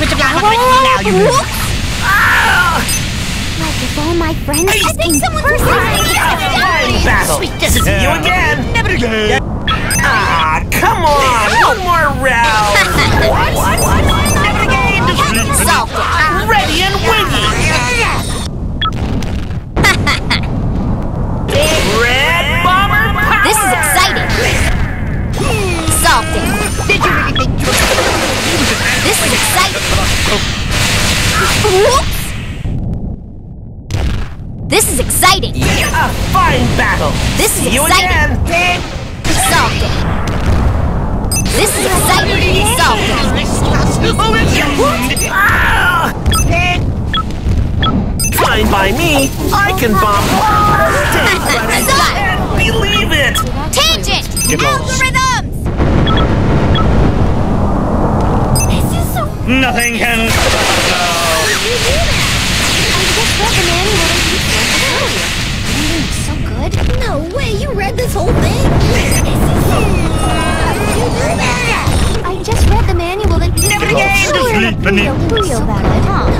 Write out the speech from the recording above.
switch up your now, you. Like if all my friends. I think someone's battle. This is you again. Never again. Ah, come on. One more round. What? Never again. Solved it. Ready and wingy. Red Bomber power. This is exciting. Solved it. Did you really think you This is exciting. Whoops. This is exciting. A fine battle. This is See you exciting. again. Solved it. This is exciting. Solved it. Ah! Fine by me. I can bomb. Take credit and believe it. Tangent. Algorithms. This is so. Nothing can stop us now. So good. No way, you read this whole thing? I just read the manual and Never again. Real bad, huh?